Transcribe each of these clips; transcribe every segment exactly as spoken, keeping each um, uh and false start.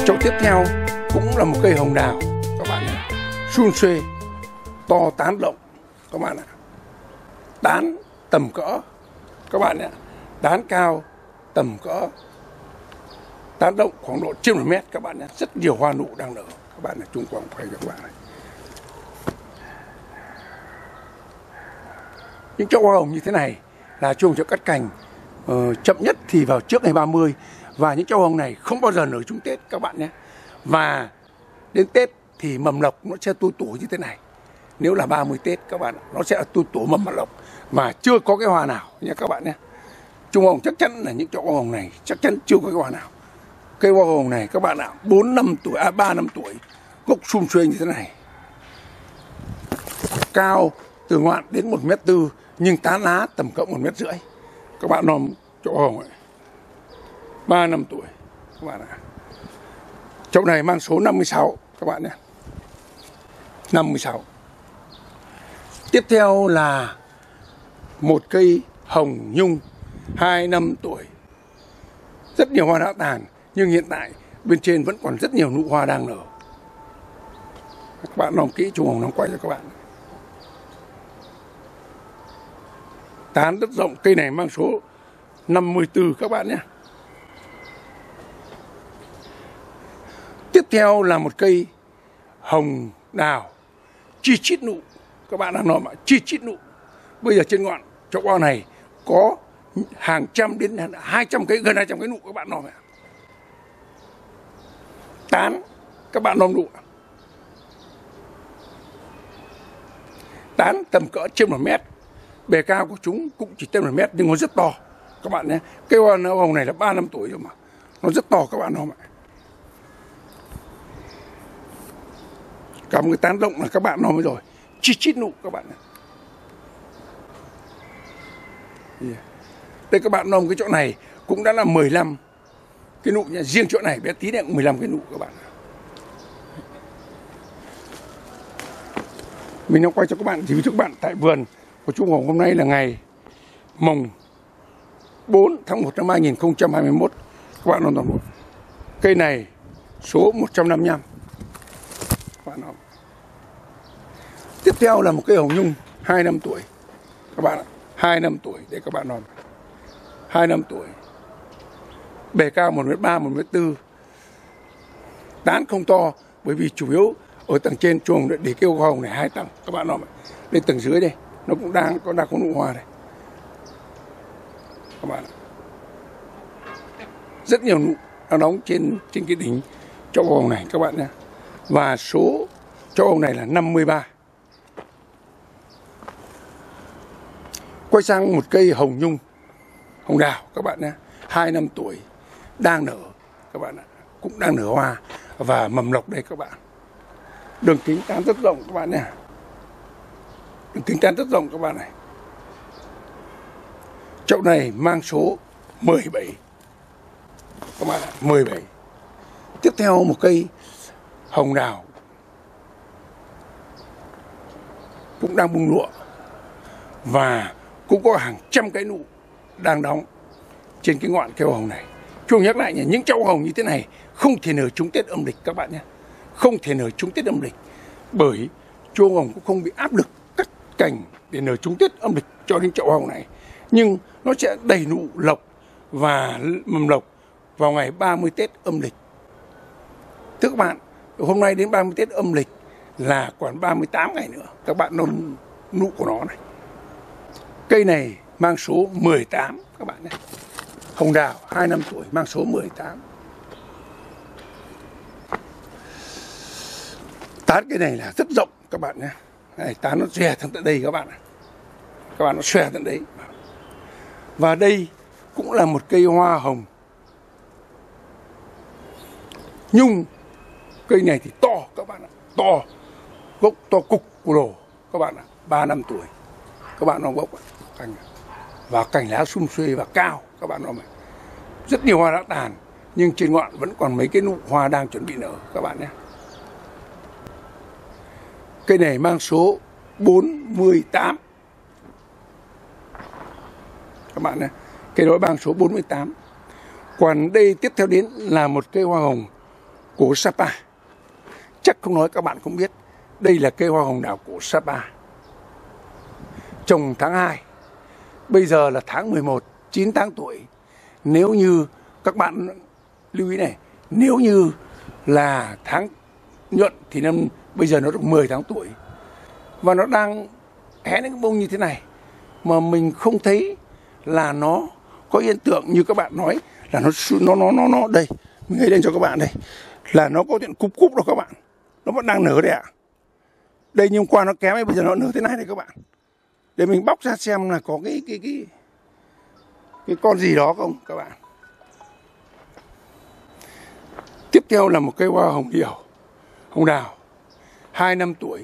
Chậu tiếp theo cũng là một cây hồng đào các bạn nhé, xun xuê, to tán rộng các bạn ạ. Tán tầm cỡ các bạn nhé, tán cao tầm cỡ, tán rộng khoảng độ trên một mét các bạn nhé. Rất nhiều hoa nụ đang nở các bạn này, chung quanh quay cho các bạn này. Những chậu hoa hồng như thế này là chuông cho cắt cành uh, chậm nhất thì vào trước ngày ba mươi, và những chậu hồng này không bao giờ nở trúng Tết các bạn nhé. Và đến Tết thì mầm lộc nó sẽ tua tủa như thế này. Nếu là ba mươi Tết các bạn, nó sẽ tua tủa mầm lộc và chưa có cái hoa nào nhé các bạn nhé. Trung hồng chắc chắn là những chậu hoa hồng này chắc chắn chưa có cái hoa nào. Cây hoa hồng này các bạn ạ, bốn năm tuổi, à ba năm tuổi, gốc sum xuê như thế này, cao từ ngoạn đến một mét tư, nhưng tán lá tầm cỡ một mét rưỡi. Các bạn nom chậu hoa hồng này, ba năm tuổi các bạn ạ. Chậu này mang số năm mươi sáu các bạn nhé, năm mươi sáu. Tiếp theo là một cây hồng nhung hai năm tuổi, rất nhiều hoa đã tàn, nhưng hiện tại bên trên vẫn còn rất nhiều nụ hoa đang nở. Các bạn nom kỹ, Trung Hồng nó quay cho các bạn. Tán rất rộng, cây này mang số năm mươi tư các bạn nhé. Tiếp theo là một cây hồng đào chi chít nụ các bạn đang nói mà chi chít nụ. Bây giờ trên ngọn chậu hoa này có hàng trăm đến hai trăm cái, gần hai trăm cái nụ các bạn nói mà. Tán các bạn nom nụ, tán tầm cỡ trên một mét, bề cao của chúng cũng chỉ trên một mét nhưng nó rất to các bạn nhé. Cây hoa hồng này là ba năm tuổi rồi mà nó rất to các bạn nói mà. Cả một cái tán rộng là các bạn nói rồi, chi chít nụ các bạn. Yeah. Đây các bạn nom cái chỗ này cũng đã là mười lăm cái nụ nha, riêng chỗ này bé tí này cũng mười lăm cái nụ các bạn. Mình đang quay cho các bạn chỉ với các bạn tại vườn của Trung Hồng hôm nay là ngày mùng bốn tháng một năm hai nghìn không trăm hai mươi mốt. Các bạn nom toàn bộ. Cây này số một trăm năm mươi lăm. Các bạn nom. Tiếp theo là một cây hồng nhung hai năm tuổi. Các bạn ạ, hai năm tuổi để các bạn nom. hai năm tuổi. Bề cao một mét ba, một mét tư. Tán không to bởi vì chủ yếu ở tầng trên chuồng để kêu hoa hồng này hai tầng các bạn nom. Lên tầng dưới đây nó cũng đang có đang có nụ hoa này. Các bạn ạ. Rất nhiều nụ đang đóng trên trên cái đỉnh chậu hồng này các bạn nhé. Và số chậu hồng này là năm mươi ba. Quay sang một cây hồng nhung, hồng đào các bạn nhé, hai năm tuổi, đang nở các bạn ạ, cũng đang nở hoa và mầm lộc đây các bạn. Đường kính tán rất rộng các bạn nhé, đường kính tán rất rộng các bạn này. Chậu này mang số mười bảy các bạn ạ, mười bảy. Tiếp theo một cây hồng đào cũng đang bung lụa và cũng có hàng trăm cái nụ đang đóng trên cái ngọn cây hồng này. Chuông nhắc lại nhé, những chậu hồng như thế này không thể nở trúng Tết âm lịch các bạn nhé, không thể nở trúng Tết âm lịch, bởi chuông hồng cũng không bị áp lực cắt cành để nở trúng Tết âm lịch cho những chậu hồng này, nhưng nó sẽ đầy nụ lộc và mầm lộc vào ngày ba mươi Tết âm lịch. Thưa các bạn, hôm nay đến ba mươi Tết âm lịch là còn ba mươi tám ngày nữa, các bạn nôn nụ của nó này. Cây này mang số mười tám các bạn nhé. Hồng đào hai năm tuổi mang số mười tám. Tán cây này là rất rộng các bạn nhé. Này, tán nó xòe thẳng tận đây các bạn. Các bạn nó xòe tận đấy. Và đây cũng là một cây hoa hồng nhung. Cây này thì to các bạn ạ, to, gốc to cục của đồ các bạn ạ, ba năm tuổi. Các bạn nó gốc cành và cành lá sum xuê và cao các bạn nó. Rất nhiều hoa đã tàn nhưng trên ngọn vẫn còn mấy cái nụ hoa đang chuẩn bị nở các bạn nhé. Cây này mang số bốn mươi tám các bạn nhé. Cây đó mang số bốn mươi tám. Còn đây tiếp theo đến là một cây hoa hồng của Sapa. Chắc không nói các bạn cũng biết, đây là cây hoa hồng đào của Sapa. Trồng tháng hai, bây giờ là tháng mười một, chín tháng tuổi. Nếu như các bạn lưu ý này, nếu như là tháng nhuận thì năm bây giờ nó được mười tháng tuổi. Và nó đang hé những cái bông như thế này mà mình không thấy là nó có hiện tượng như các bạn nói là nó nó nó nó, nó đây, mình gửi lên cho các bạn đây, là nó có chuyện cúp cúp đâu các bạn, nó vẫn đang nở đấy ạ. Đây nhưng qua nó kém ấy, bây giờ nó nở thế này này các bạn. Để mình bóc ra xem là có cái cái cái cái con gì đó không các bạn. Tiếp theo là một cây hoa hồng điều, hồng đào, hai năm tuổi,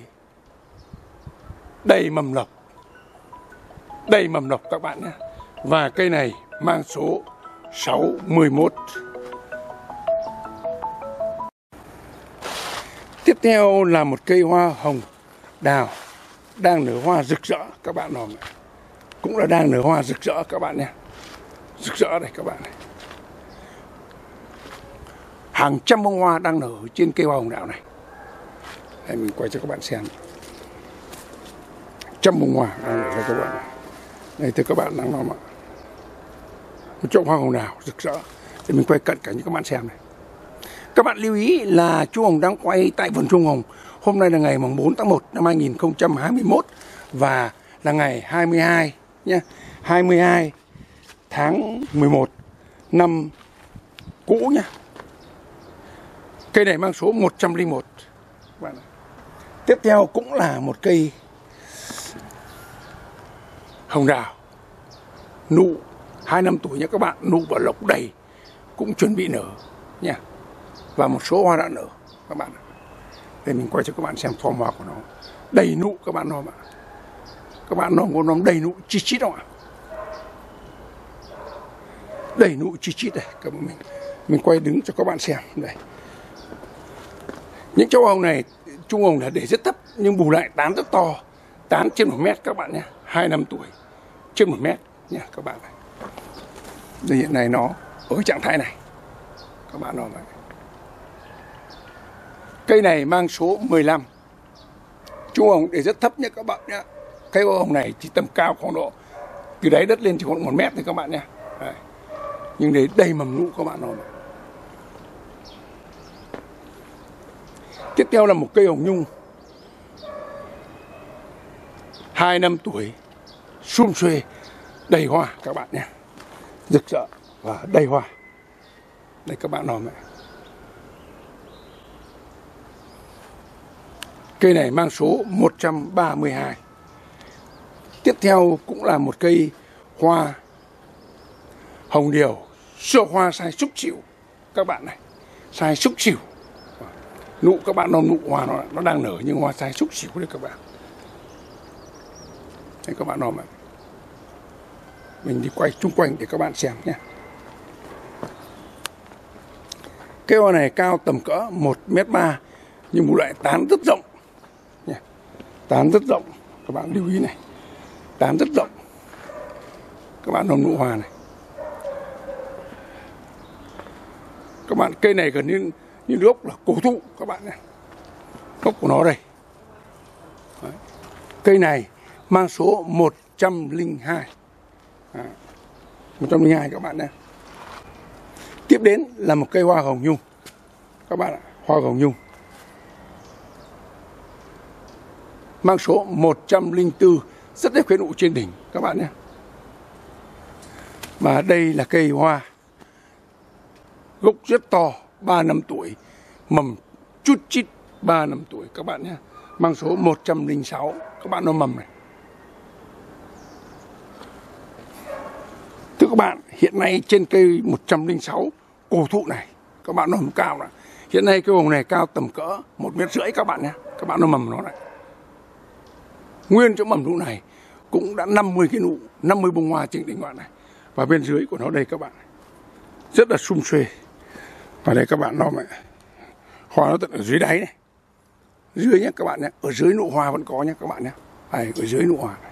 đầy mầm lộc, đầy mầm lộc các bạn nhé. Và cây này mang số sáu mươi mốt. Tiếp theo là một cây hoa hồng đào đang nở hoa rực rỡ các bạn nào, cũng là đang nở hoa rực rỡ các bạn nhé, rực rỡ đây các bạn này. Hàng trăm bông hoa đang nở trên cây hoa hồng đào này. Đây mình quay cho các bạn xem. Trăm bông hoa đang nở cho các bạn này. Đây thưa các bạn đang nom ạ. Một chỗ hoa hồng đào rực rỡ. Để mình quay cận cảnh cho các bạn xem này. Các bạn lưu ý là chú Hồng đang quay tại vườn Trung Hồng. Hôm nay là ngày mùng bốn tháng một năm hai nghìn không trăm hai mươi mốt và là ngày hai mươi hai nhé, hai mươi hai tháng mười một năm cũ nhé. Cây này mang số một trăm lẻ một. Tiếp theo cũng là một cây hồng đào nụ hai năm tuổi nhé các bạn, nụ và lộc đầy cũng chuẩn bị nở nha. Và một số hoa đã nở các bạn. Để mình quay cho các bạn xem form hoa của nó. Đầy nụ các bạn nom ạ. Các bạn nom có nom đầy nụ chi chít không ạ? Đầy nụ chi chít đây các bạn, mình mình quay đứng cho các bạn xem đây. Những châu hồng này Trung Hồng là để rất thấp nhưng bù lại tán rất to, tán trên một mét các bạn nhé, hai năm tuổi trên một mét nha các bạn này. Đây hiện nay nó ở trạng thái này các bạn nom vậy. Cây này mang số mười lăm. Trung Hồng để rất thấp nhé các bạn nhé. Cây hoa hồng này chỉ tầm cao khoảng độ từ đáy đất lên chỉ khoảng một mét thôi các bạn nhé. Đây. Nhưng để đầy mầm nụ các bạn nom. Tiếp theo là một cây hồng nhung hai năm tuổi, sum xuê, đầy hoa các bạn nhé, rực rỡ và đầy hoa. Đây các bạn nom ạ. Cây này mang số một trăm ba mươi hai. Tiếp theo cũng là một cây hoa hồng điều, sơ hoa sai xúc xỉu các bạn này, sai xúc xỉu. Nụ các bạn nom, nụ hoa nó, nó đang nở nhưng hoa sai xúc xỉu đấy các bạn. Đây các bạn nom ạ. Mình đi quay chung quanh để các bạn xem nhé. Cây hoa này cao tầm cỡ một mét ba nhưng một loại tán rất rộng nha. Tán rất rộng, các bạn lưu ý này. Tán rất rộng. Các bạn nom nụ hoa này. Các bạn cây này gần như như gốc là cổ thụ các bạn này. Gốc của nó đây. Đấy. Cây này mang số một trăm lẻ hai. À, một trăm lẻ hai các bạn nhé. Tiếp đến là một cây hoa hồng nhung. Các bạn ạ, hoa hồng nhung. Mang số một trăm lẻ bốn, rất đẹp cái nụ trên đỉnh các bạn nhé. Và đây là cây hoa gốc rất to, ba năm tuổi, mầm chút chít ba năm tuổi các bạn nhé. Mang số một trăm lẻ sáu, các bạn nó mầm này. Thưa các bạn, hiện nay trên cây một trăm lẻ sáu cổ thụ này, các bạn nó mầm cao này. Hiện nay cây hồng này cao tầm cỡ một mét rưỡi các bạn nhé. Các bạn nó mầm nó này. Nguyên chỗ mầm nụ này cũng đã năm mươi cái nụ, năm mươi bông hoa trên đỉnh ngọn này. Và bên dưới của nó đây các bạn, rất là sum xuê. Và đây các bạn nom ạ, hoa nó tận ở dưới đáy này, dưới nhé các bạn nhé, ở dưới nụ hoa vẫn có nhé các bạn nhé, đây, ở dưới nụ hoa này.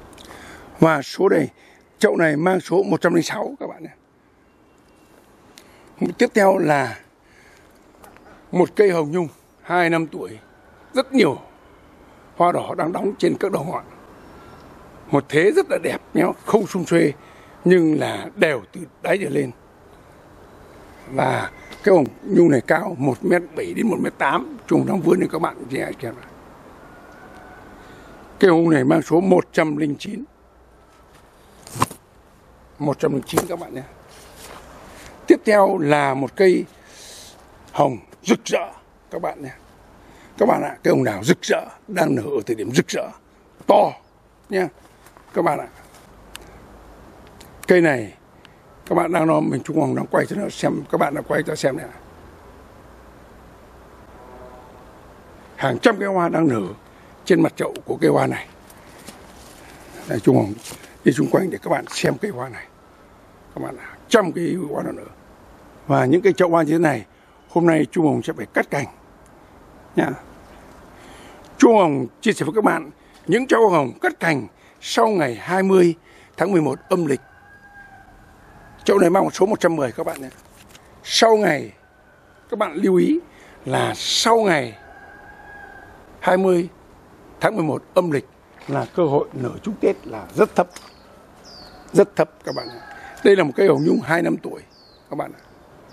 Và số đây, chậu này mang số một trăm lẻ sáu các bạn nhé. Tiếp theo là một cây hồng nhung hai năm tuổi, rất nhiều hoa đỏ đang đóng trên các đầu ngọn. Một thế rất là đẹp nhé, không sum xuê nhưng là đều từ đáy trở lên. Và cái hồng nhung này cao một mét bảy đến một mét tám, trùng đang vươn lên các bạn chị hãy xem. Cây hồng này mang số một trăm linh chín. một trăm linh chín các bạn nhé. Tiếp theo là một cây hồng rực rỡ các bạn nhé. Các bạn ạ, cây hồng đào rực rỡ, đang nở ở thời điểm rực rỡ, to nhé. Các bạn ạ, cây này các bạn đang nói mình Trung Hồng đang quay cho nó xem, các bạn đã quay cho xem này. Hàng trăm cây hoa đang nở trên mặt chậu của cây hoa này. Đây, Trung Hồng đi xung quanh để các bạn xem cây hoa này. Các bạn ạ, trăm cây hoa đang nở. Và những cây chậu hoa như thế này, hôm nay Trung Hồng sẽ phải cắt cành nha. Trung Hồng chia sẻ với các bạn những chậu hồng cắt cành sau ngày hai mươi tháng mười một âm lịch. Chậu này mang một số một trăm mười các bạn nhé. Sau ngày, các bạn lưu ý là sau ngày hai mươi tháng mười một âm lịch là cơ hội nở chúc Tết là rất thấp. Rất thấp các bạn nhé. Đây là một cây hồng nhung hai năm tuổi các bạn ạ.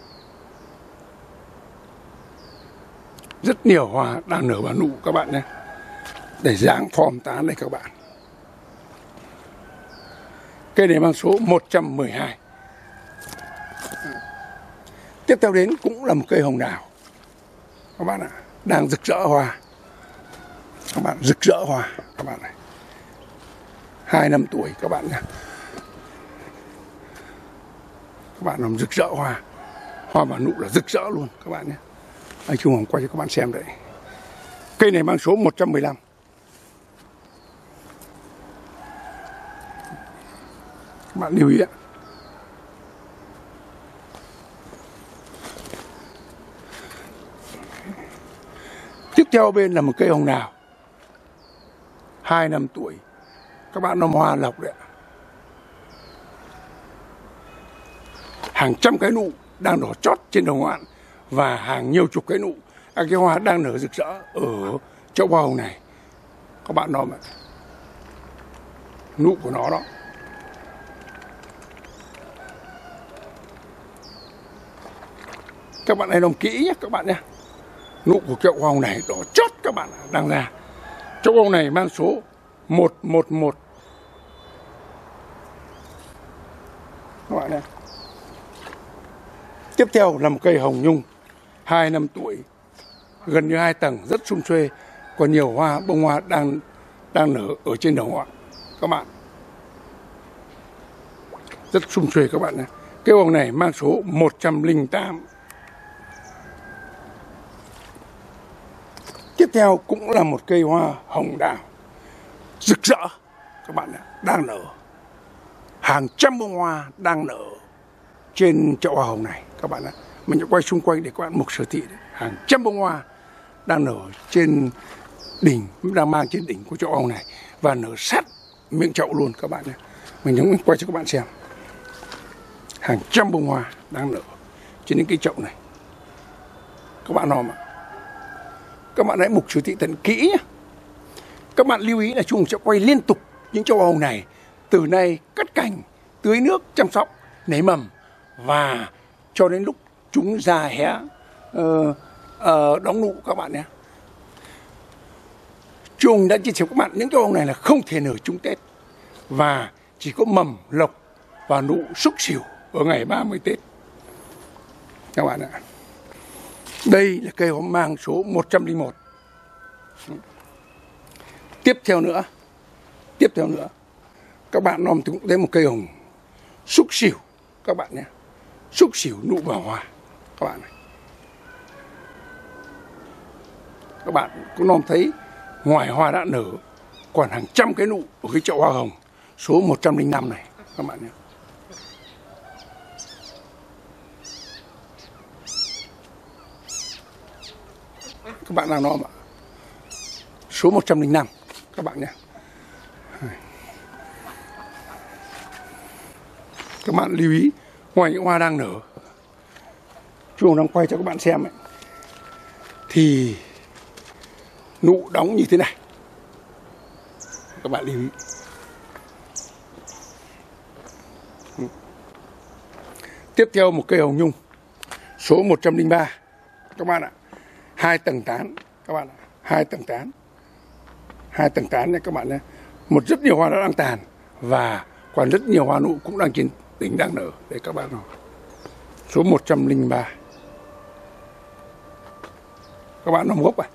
Rất nhiều hoa đang nở và nụ các bạn nhé. Để dáng form tán đây các bạn. Cây này mang số một trăm mười hai. Tiếp theo đến cũng là một cây hồng đào các bạn ạ, đang rực rỡ hoa. Các bạn rực rỡ hoa các bạn này. Hai năm tuổi các bạn nhé. Các bạn làm rực rỡ hoa. Hoa và nụ là rực rỡ luôn các bạn nhé. Anh Trung Hồng quay cho các bạn xem đấy. Cây này mang số một trăm mười lăm. Các bạn lưu ý ạ. Tiếp theo bên là một cây hồng đào hai năm tuổi. Các bạn nó hoa lộc đấy ạ. Hàng trăm cái nụ đang đỏ chót trên đầu ngọn và hàng nhiều chục cái nụ. À, cái hoa đang nở rực rỡ ở chậu hoa hồng này. Các bạn nó mà nụ của nó đó. Các bạn hãy đồng kỹ nhé các bạn nhé. Nụ của chậu hoa hồng này đỏ chót các bạn đang ra. Chậu hoa hồng này mang số một một một. Các bạn nhé. Tiếp theo là một cây hồng nhung hai năm tuổi, gần như hai tầng, rất sum xuê, còn nhiều hoa bông hoa đang đang nở ở trên đầu ngọn các bạn, rất sum xuê các bạn nhé. Cây hồng này mang số một trăm linh tám. Tiếp theo cũng là một cây hoa hồng đào rực rỡ các bạn nhé, đang nở, hàng trăm bông hoa đang nở trên chậu hoa hồng này các bạn ạ. Mình sẽ quay xung quanh để các bạn mục sở thị đấy. Hàng trăm bông hoa đang nở trên đỉnh, đang mang trên đỉnh của chậu hoa hồng này và nở sát miệng chậu luôn các bạn nhé. Mình sẽ quay cho các bạn xem. Hàng trăm bông hoa đang nở trên những cái chậu này các bạn nào mà. Các bạn hãy mục sở thị tận kỹ nhé. Các bạn lưu ý là chúng sẽ quay liên tục những chậu hoa hồng này từ nay cắt cành, tưới nước, chăm sóc, nảy mầm và cho đến lúc chúng ra hé uh, uh, đóng nụ các bạn nhé. Chúng đã chia sẻ với các bạn những chậu hồng này là không thể nở trúng Tết và chỉ có mầm lộc và nụ xúc xỉu ở ngày ba mươi Tết các bạn ạ. Đây là cây hồng mang số một trăm linh một. Tiếp theo nữa, tiếp theo nữa, các bạn nom cũng thấy một cây hồng xúc xỉu các bạn nhé, xúc xỉu nụ vào hoa các bạn này. Các bạn cũng nom thấy ngoài hoa đã nở còn hàng trăm cái nụ ở cái chậu hoa hồng số một trăm linh năm này các bạn nhé. Các bạn đang nom ạ. Số một trăm linh năm các bạn nhé. Các bạn lưu ý, ngoài những hoa đang nở Chú Hồng đang quay cho các bạn xem ấy, thì nụ đóng như thế này. Các bạn lưu ý. Tiếp theo một cây hồng nhung số một trăm linh ba các bạn ạ. Hai tầng tán các bạn ạ. Hai tầng tán. Hai tầng tán này các bạn nhé. Một rất nhiều hoa đã đang tàn và còn rất nhiều hoa nụ cũng đang trên đỉnh đang nở. Để các bạn nào. Số một trăm linh ba. Các bạn nằm gốc à?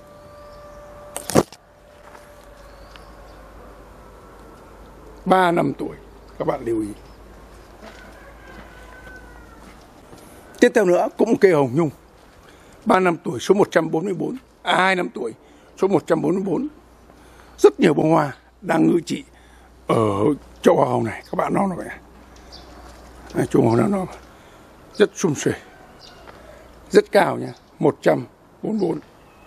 ba năm tuổi, các bạn lưu ý. Tiếp theo nữa cũng một cây hồng nhung ba năm tuổi số một trăm bốn mươi bốn, à hai năm tuổi số một trăm bốn mươi bốn. Rất nhiều bông hoa đang ngự trị ở chậu hoa hồng này, các bạn nó vậy. À, chậu hồng nó rất sum xuê, rất cao nha, một trăm bốn mươi bốn.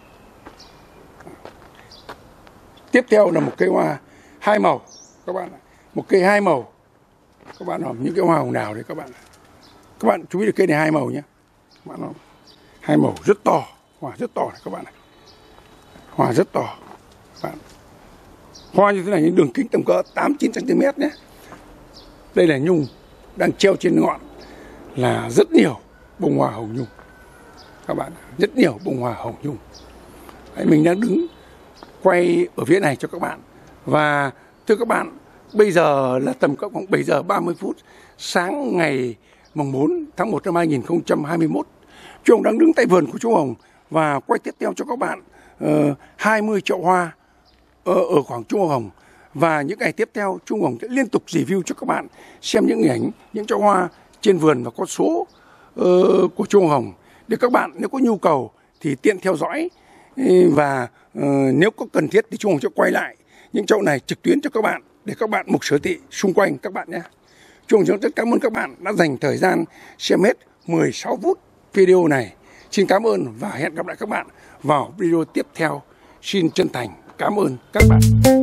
Tiếp theo là một cây hoa hai màu các bạn ạ. Một cây hai màu các bạn hòm những cái hoa hồng nào đấy các bạn. Các bạn chú ý được cây này hai màu nhé. Các bạn hòm hai màu rất to, hoa rất to này các bạn này. Hoa rất to. Các bạn. Hoa như thế này những đường kính tầm cỡ tám chín xăng ti mét nhé. Đây là nhung đang treo trên ngọn là rất nhiều bông hoa hồng nhung. Các bạn, rất nhiều bông hoa hồng nhung. Đấy, mình đang đứng quay ở phía này cho các bạn. Và thưa các bạn, bây giờ là tầm khoảng bảy giờ ba mươi phút sáng ngày mùng bốn tháng một năm hai nghìn không trăm hai mươi mốt. Chú Hồng đang đứng tại vườn của chú Hồng và quay tiếp theo cho các bạn uh, hai mươi chậu hoa ở, ở khoảng chú Hồng. Và những ngày tiếp theo chú Hồng sẽ liên tục review cho các bạn xem những hình ảnh, những chậu hoa trên vườn và con số uh, của chú Hồng. Để các bạn nếu có nhu cầu thì tiện theo dõi. Và uh, nếu có cần thiết thì chú Hồng sẽ quay lại những chậu này trực tuyến cho các bạn để các bạn mục sở thị xung quanh các bạn nhé. Chú Hồng rất cảm ơn các bạn đã dành thời gian xem hết mười sáu phút video này. Xin cảm ơn và hẹn gặp lại các bạn vào video tiếp theo. Xin chân thành cảm ơn các bạn.